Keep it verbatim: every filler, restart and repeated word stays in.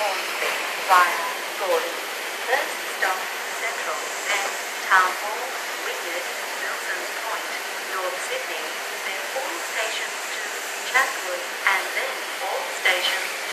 Hornsby via Gordon. First stop Central, then Town Hall, Wynyard, Milsons Point, North Sydney, then all stations to Chatswood, and then all stations